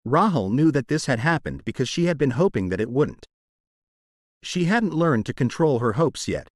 Rahel knew that this had happened because she had been hoping that it wouldn't. She hadn't learned to control her hopes yet,